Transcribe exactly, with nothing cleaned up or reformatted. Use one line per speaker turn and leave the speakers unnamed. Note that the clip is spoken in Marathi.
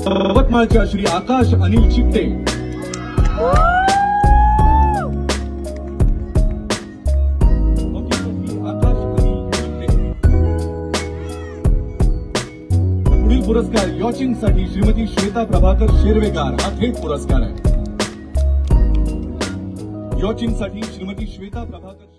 यवतमाळच्या श्री आकाश अनिल चिपटे, पुढील पुरस्कार यॉचिंग साठी श्रीमती श्वेता प्रभाकर शेरवेकर हा थेट पुरस्कार आहे। यॉचिंग साठी श्रीमती श्वेता प्रभाकर